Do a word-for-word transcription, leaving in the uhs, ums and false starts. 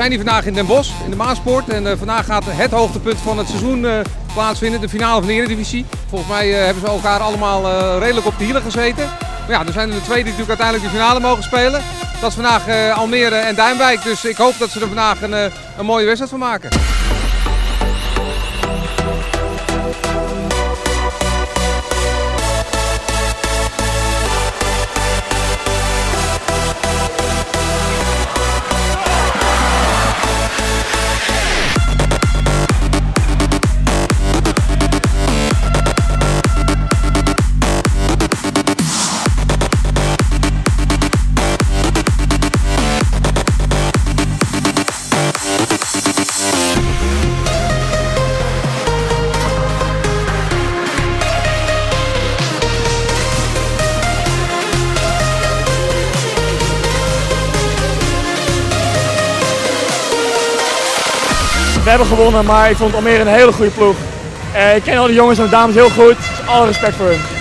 zijn hier vandaag in Den Bosch, in de Maaspoort. En uh, vandaag gaat het hoogtepunt van het seizoen uh, plaatsvinden, de finale van de Eredivisie. Volgens mij uh, hebben ze elkaar allemaal uh, redelijk op de hielen gezeten. Maar ja, er zijn er de twee die natuurlijk uiteindelijk de finale mogen spelen. Dat is vandaag uh, Almere en Duinwijk, dus ik hoop dat ze er vandaag een, uh, een mooie wedstrijd van maken. We hebben gewonnen, maar ik vond Almere een hele goede ploeg. Uh, ik ken al die jongens en de dames heel goed, dus alle respect voor hun.